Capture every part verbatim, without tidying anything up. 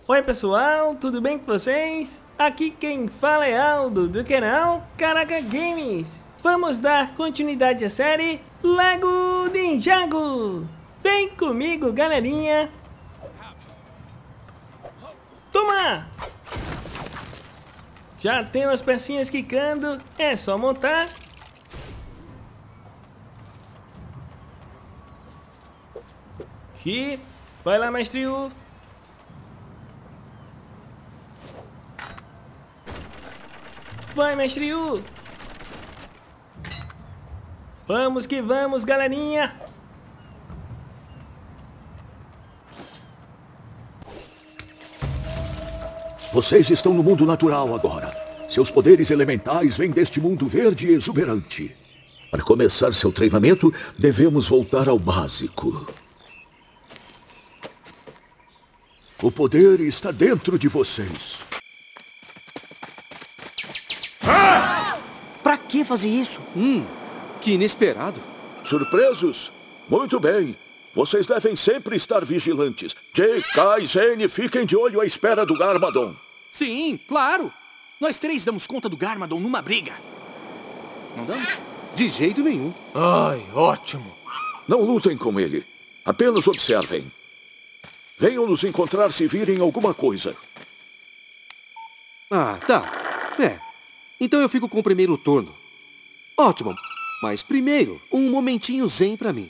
Oi pessoal, tudo bem com vocês? Aqui quem fala é Aldo do canal Caraca Games. Vamos dar continuidade à série Lego Ninjago. Vem comigo, galerinha. Toma! Já tem as pecinhas quicando, é só montar. Xi, vai lá, mestre U. Vai, mestre U. Vamos que vamos, galerinha. Vocês estão no mundo natural agora. Seus poderes elementais vêm deste mundo verde e exuberante. Para começar seu treinamento, devemos voltar ao básico. O poder está dentro de vocês. Pra que fazer isso? Hum, que inesperado. Surpresos? Muito bem. Vocês devem sempre estar vigilantes. Jay, Kai, Zane, fiquem de olho à espera do Garmadon. Sim, claro. Nós três damos conta do Garmadon numa briga. Não damos? De jeito nenhum. Ai, ótimo. Não lutem com ele. Apenas observem. Venham nos encontrar se virem alguma coisa. Ah, tá. É. Então eu fico com o primeiro turno. Ótimo. Mas primeiro, um momentinho zen pra mim.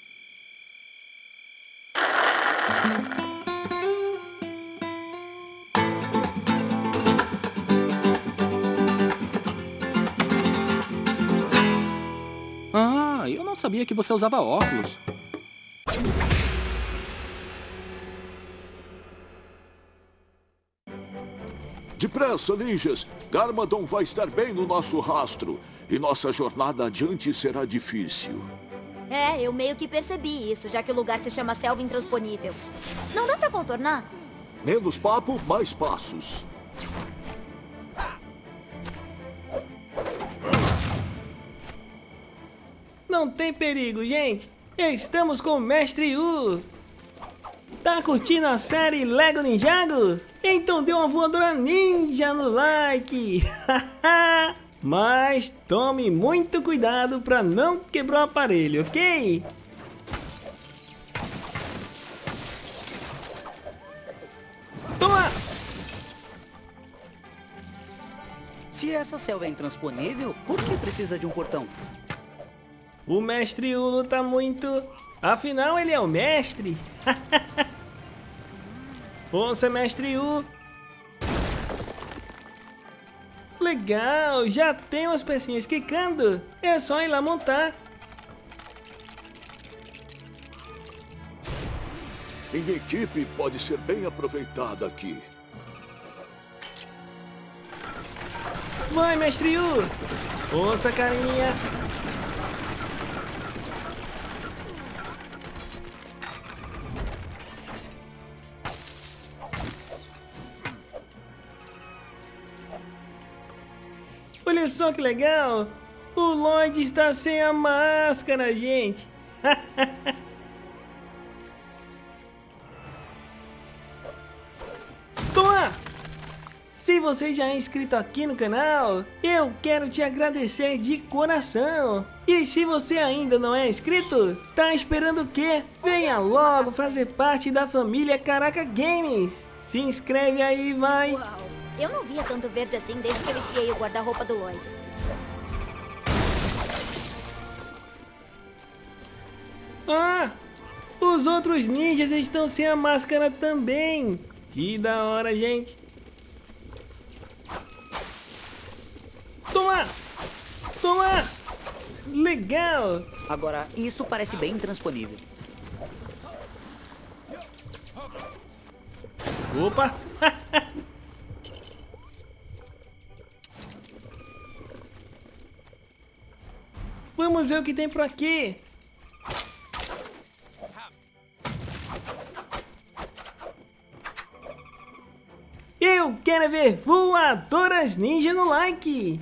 Ah, eu não sabia que você usava óculos. Depressa, ninjas! Garmadon vai estar bem no nosso rastro. E nossa jornada adiante será difícil. É, eu meio que percebi isso, já que o lugar se chama Selva Intransponível. Não dá pra contornar? Menos papo, mais passos. Não tem perigo, gente. Estamos com o Mestre U. Tá curtindo a série Lego Ninjago? Então dê uma voadora ninja no like. Mas tome muito cuidado para não quebrar o aparelho, ok? Toma! Se essa selva é intransponível, por que precisa de um portão? O Mestre U luta muito. Afinal, ele é o mestre. Força, Mestre U. Legal, já tem umas pecinhas quicando. É só ir lá montar. Minha equipe pode ser bem aproveitada aqui. Vai, Mestre U. Força, carinha. Olha só que legal! O Lloyd está sem a máscara, gente! Toma! Se você já é inscrito aqui no canal, eu quero te agradecer de coração! E se você ainda não é inscrito, tá esperando o quê? Venha logo fazer parte da família Caraca Games! Se inscreve aí, vai! Uau! Eu não via tanto verde assim desde que eu espiei o guarda-roupa do Lloyd. Ah! Os outros ninjas estão sem a máscara também! Que da hora, gente! Toma! Toma! Legal! Agora, isso parece bem intransponível. Opa! Vamos ver o que tem por aqui. Eu quero ver voadoras ninja no like.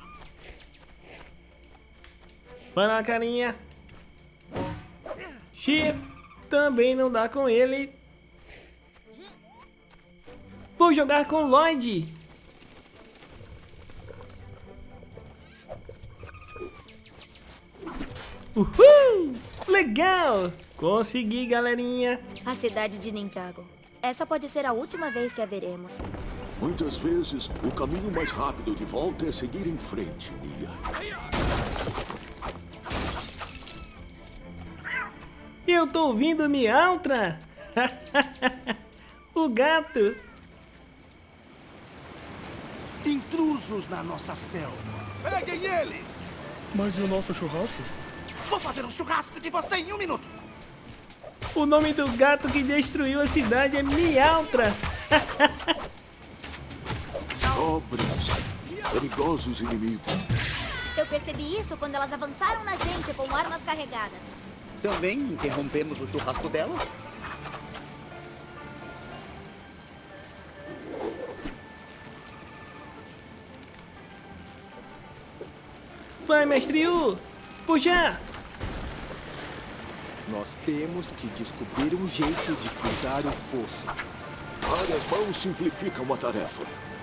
Vai lá, carinha. Chip também não dá com ele. Vou jogar com Lloyd. Uhul! Legal! Consegui, galerinha. A cidade de Ninjago. Essa pode ser a última vez que a veremos. Muitas vezes, o caminho mais rápido de volta é seguir em frente, Mia. Eu tô ouvindo Miautra. O gato. Intrusos na nossa selva. Peguem eles! Mas e o nosso churrasco? Vou fazer um churrasco de você em um minuto. O nome do gato que destruiu a cidade é Miautra. Cobras, perigosos inimigos. Eu percebi isso quando elas avançaram na gente com armas carregadas. Também interrompemos o churrasco dela. Vai, mestre Yu. Puxa. Nós temos que descobrir um jeito de cruzar o fosso. Várias mãos simplificam a tarefa.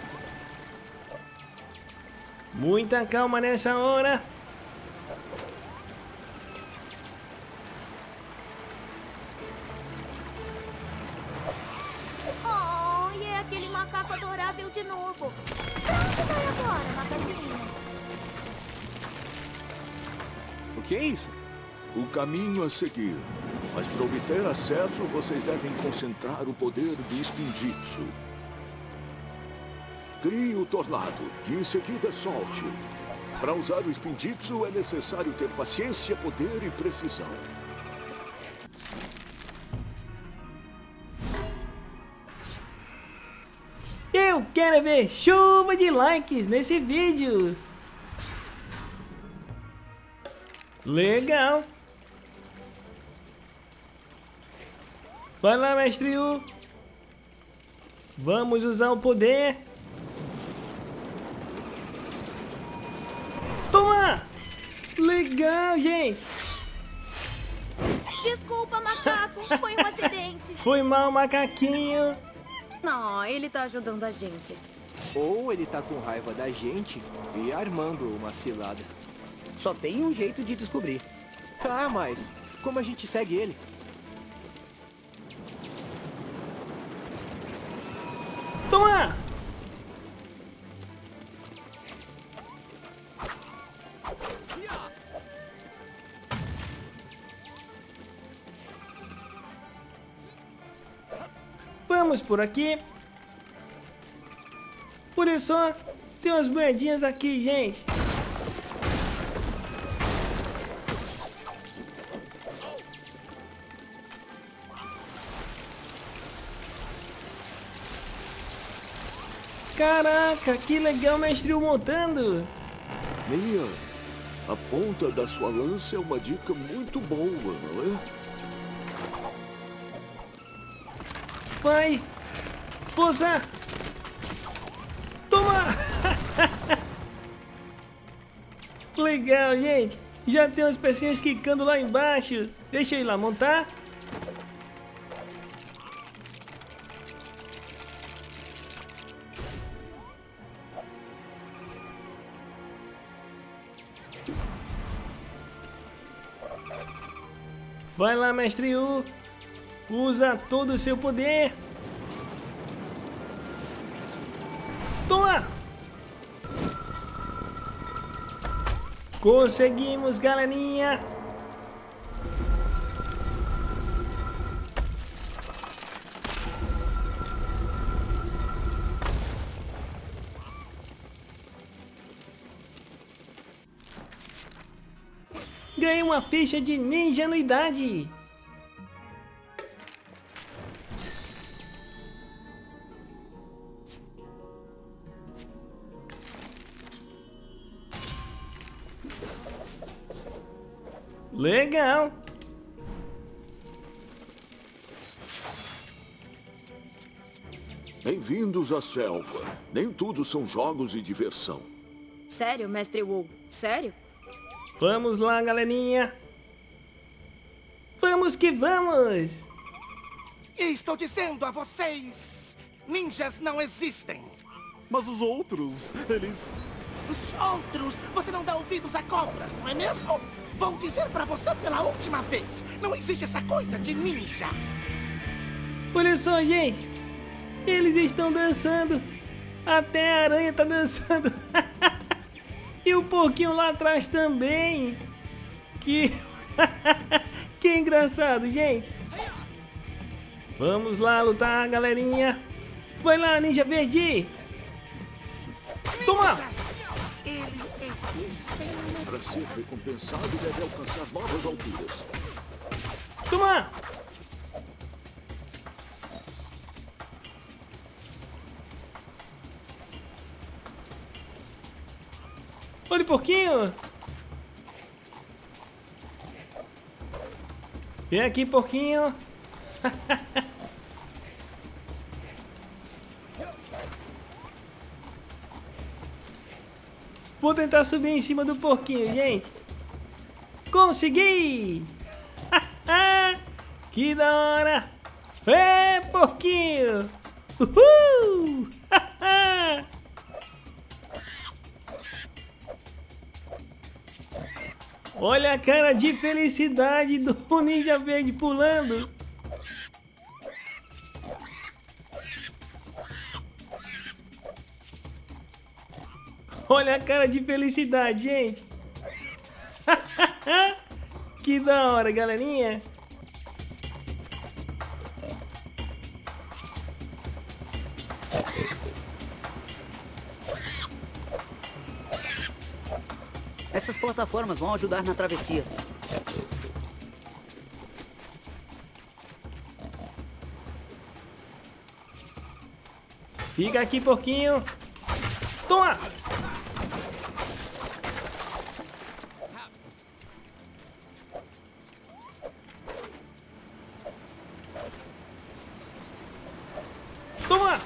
Muita calma nessa hora. Oh, e é aquele macaco adorável de novo. Pra onde vai agora, macaquinho? O que é isso? O caminho a seguir. Mas para obter acesso, vocês devem concentrar o poder do Spinjitzu. Crie o tornado e em seguida solte. Para usar o Spinjitzu é necessário ter paciência, poder e precisão. Eu quero ver chuva de likes nesse vídeo. Legal. Vai lá, mestre Yu. Vamos usar o poder. Toma! Legal, gente. Desculpa, macaco. Foi um acidente. Foi mal, macaquinho. Não, ele tá ajudando a gente. Ou ele tá com raiva da gente e armando uma cilada. Só tem um jeito de descobrir. Tá, mas como a gente segue ele? Toma! Vamos por aqui. Por isso, tem umas moedinhas aqui, gente. Caraca, que legal, mestre Yu montando. Mia, a ponta da sua lança é uma dica muito boa, não é? Vai! Força! Toma! Legal, gente! Já tem umas pecinhas quicando lá embaixo. Deixa eu ir lá montar. Vai lá, mestre Yu. Usa todo o seu poder. Toma! Conseguimos, galerinha. Ganhei uma ficha de ninja anuidade. Legal. Bem-vindos à selva. Nem tudo são jogos e diversão. Sério, mestre Wu? Sério? Vamos lá, galerinha. Vamos que vamos. E estou dizendo a vocês... Ninjas não existem. Mas os outros, eles... Os outros, você não dá ouvidos a cobras, não é mesmo? Vou dizer pra você pela última vez. Não existe essa coisa de ninja. Olha só, gente. Eles estão dançando. Até a aranha tá dançando. E o porquinho lá atrás também. Que... que engraçado, gente. Vamos lá lutar, galerinha. Vai lá, Ninja Verde. Toma! Ninjas, eles existem. Para ser recompensado, deve alcançar novas alturas. Toma! Olha, porquinho! Vem aqui, porquinho! Vou tentar subir em cima do porquinho, gente! Consegui! Que da hora! É, porquinho! Uhul! Olha a cara de felicidade do Ninja Verde pulando. Olha a cara de felicidade, gente. Que da hora, galerinha. Essas plataformas vão ajudar na travessia. Fica aqui, porquinho. Toma! Toma!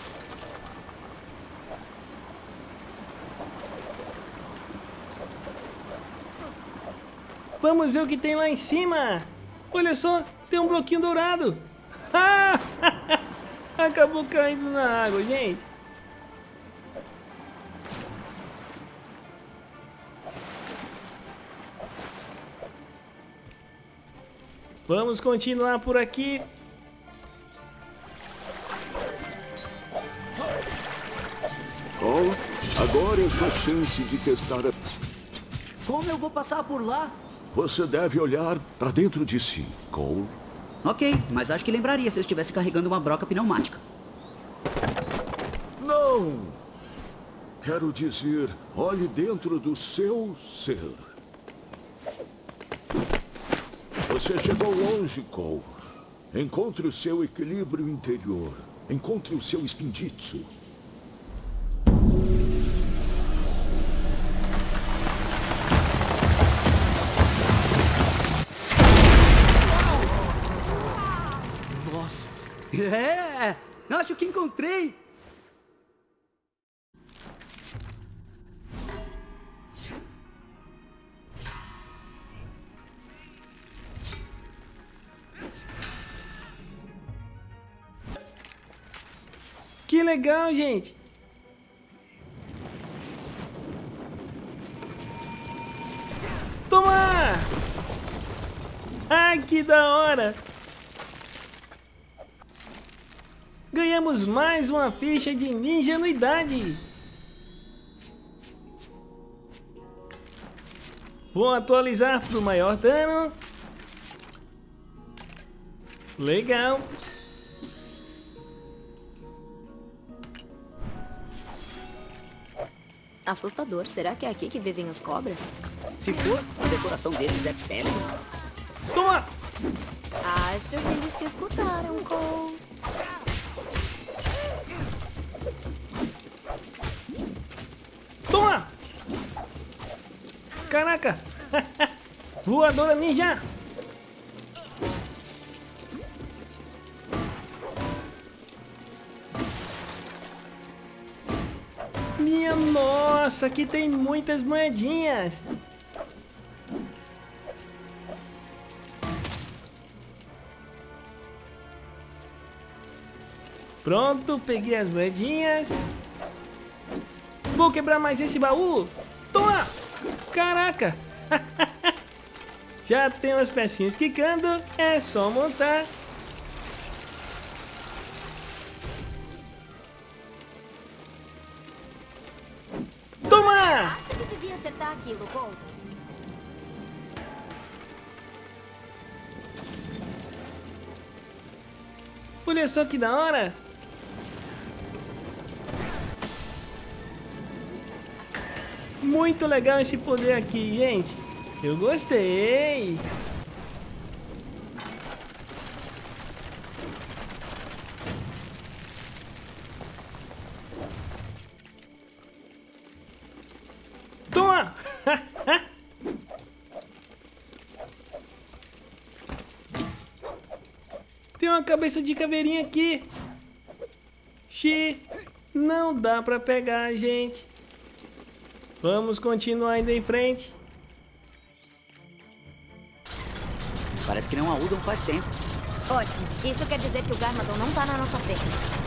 Vamos ver o que tem lá em cima. Olha só, tem um bloquinho dourado. Acabou caindo na água, gente. Vamos continuar por aqui. Cole, agora é sua chance de testar a... Como eu vou passar por lá? Você deve olhar para dentro de si, Cole. Ok, mas acho que lembraria se eu estivesse carregando uma broca pneumática. Não! Quero dizer, olhe dentro do seu ser. Você chegou longe, Cole. Encontre o seu equilíbrio interior. Encontre o seu Spinjitzu. Nossa. É! Acho que encontrei! Que legal, gente. Toma! Ai, que da hora! Ganhamos mais uma ficha de ingenuidade. Vou atualizar para o maior dano. Legal. Assustador. Será que é aqui que vivem os cobras? Se for, a decoração deles é péssima. Toma! Acho que eles te escutaram, Cole. Toma! Caraca! Voadora ninja! Minha nossa, aqui tem muitas moedinhas! Pronto, peguei as moedinhas. Vou quebrar mais esse baú. Toma! Caraca! Já tem umas pecinhas quicando, é só montar. Toma! Acho que devia acertar aquilo, Colt. Olha só que da hora! Muito legal esse poder aqui, gente. Eu gostei. Toma! Tem uma cabeça de caveirinha aqui. Xi, não dá pra pegar, gente. Vamos continuar indo em frente. Parece que não a usam faz tempo. Ótimo. Isso quer dizer que o Garmadon não tá na nossa frente.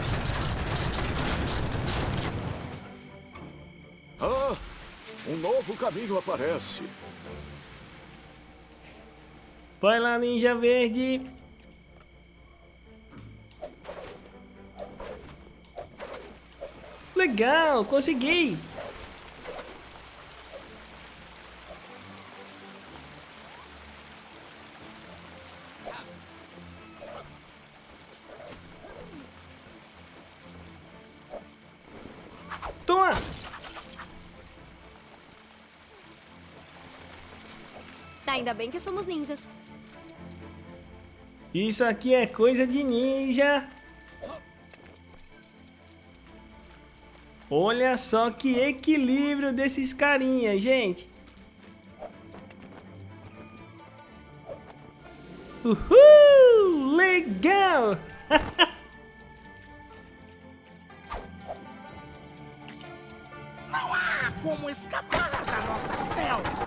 Ah, um novo caminho aparece. Vai lá, Ninja Verde. Legal, consegui. Toma! Ainda bem que somos ninjas. Isso aqui é coisa de ninja. Olha só que equilíbrio desses carinhas, gente. Uhul! Legal! Não há como escapar da nossa selva.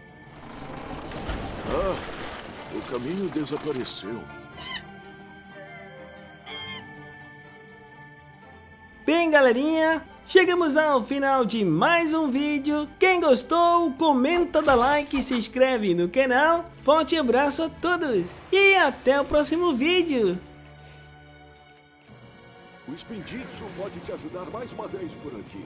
Ah, o caminho desapareceu. Bem, galerinha, chegamos ao final de mais um vídeo. Quem gostou, comenta, dá like e se inscreve no canal. Forte abraço a todos e até o próximo vídeo. O Spinjitzu pode te ajudar mais uma vez por aqui.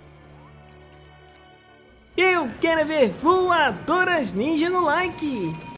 Eu quero ver voadoras ninja no like.